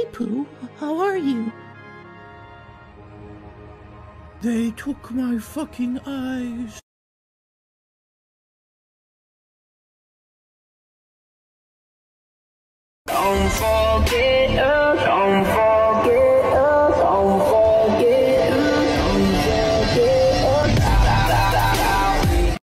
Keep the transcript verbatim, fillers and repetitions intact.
Hey, Pooh. How are you? They took my fucking eyes. Don't forget, uh, don't forget.